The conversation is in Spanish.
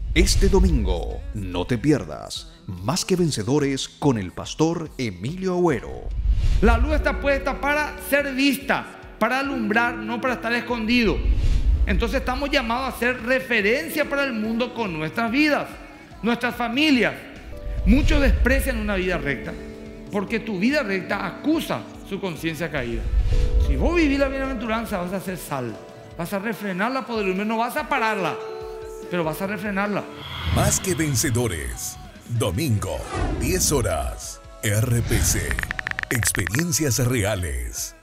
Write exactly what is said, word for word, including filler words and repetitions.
Este domingo, no te pierdas Más que Vencedores con el pastor Emilio Agüero. La luz está puesta para ser vista, para alumbrar, no para estar escondido. Entonces estamos llamados a ser referencia para el mundo con nuestras vidas, nuestras familias. Muchos desprecian una vida recta porque tu vida recta acusa su conciencia caída. Si vos vivís la bienaventuranza, vas a hacer sal, vas a refrenar la podredumbre, no vas a pararla, pero vas a refrenarla. Más que Vencedores, domingo, diez horas, R P C, experiencias reales.